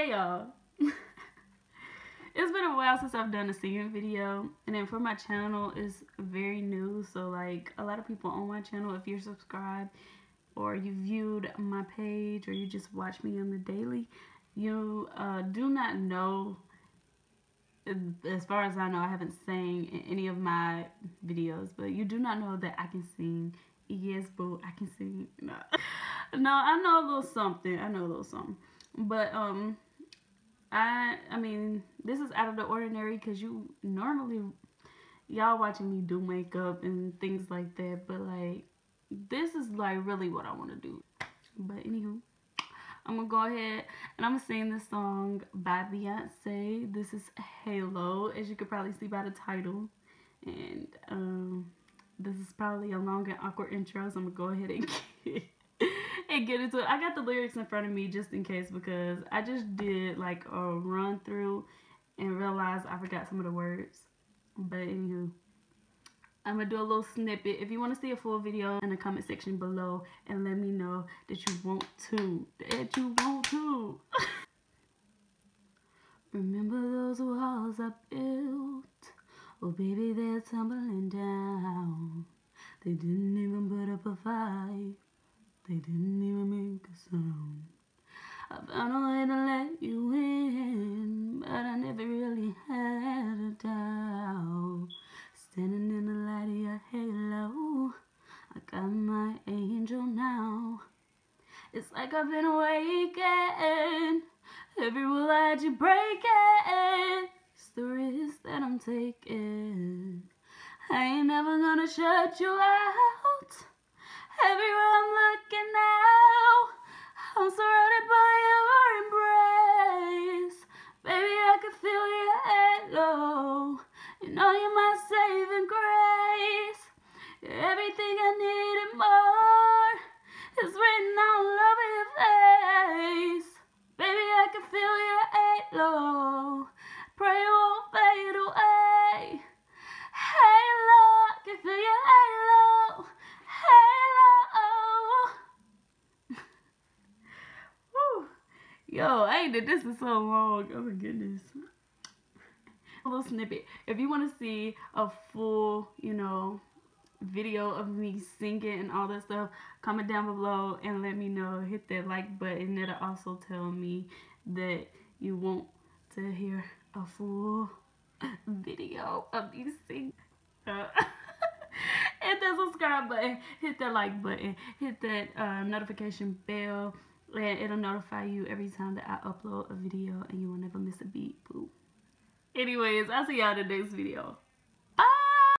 Hey y'all. It's been a while since I've done a singing video, and then for my channel is very new, so like a lot of people on my channel, if you're subscribed or you viewed my page or you just watch me on the daily, you do not know, as far as I know, I haven't sang in any of my videos, but you do not know that I can sing. Yes, boo, I can sing. No, no, I know a little something. But I mean, this is out of the ordinary because y'all watching me do makeup and things like that, but like this is like really what I want to do. But anywho, I'm gonna go ahead and I'm gonna sing this song by Beyonce. This is Halo, as you could probably see by the title, and this is probably a long and awkward intro, so I'm gonna go ahead and get into it. I got the lyrics in front of me just in case, because I just did like a run through and realized I forgot some of the words. But anywho, I'm gonna do a little snippet. If you want to see a full video, in the comment section below, and let me know that you want to. Remember those walls I built? Oh baby, they're tumbling down. They didn't even put up a fight. They didn't even make a sound. I found a way to let you in, but I never really had a doubt. Standing in the light of your halo, I got my angel now. It's like I've been awakened. Every rule I had you breaking. It's the risk that I'm taking. I ain't never gonna shut you out. Everywhere I'm looking now, I'm surrounded by your embrace. Baby, I can feel your halo. You know you're my saving grace. You're everything I need and more. It's written all over your face. Baby, I can feel your halo. Pray it won't fade away. Halo, I can feel your halo. Yo, I ain't did this in so long. Oh my goodness. A little snippet. If you want to see a full, video of me singing and all that stuff, comment down below and let me know. Hit that like button. It'll also tell me that you want to hear a full video of me singing. Hit that subscribe button, hit that like button, hit that notification bell, and it'll notify you every time that I upload a video, and you will never miss a beat. Boo. Anyways, I'll see y'all in the next video.